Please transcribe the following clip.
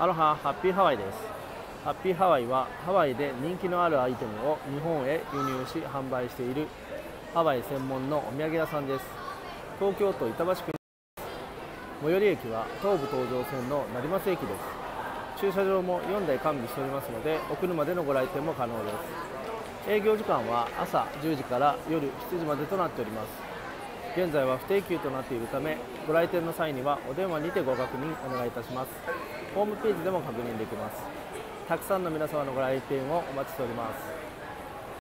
アロハ、ハッピーハワイです。ハッピーハワイはハワイで人気のあるアイテムを日本へ輸入し販売しているハワイ専門のお土産屋さんです。東京都板橋区に最寄り駅は東武東上線の成増駅です。駐車場も4台完備しておりますので、お車でのご来店も可能です。営業時間は朝10時から夜7時までとなっております。現在は不定休となっているため、ご来店の際にはお電話にてご確認お願いいたします。ホームページでも確認できます。たくさんの皆様のご来店をお待ちしております。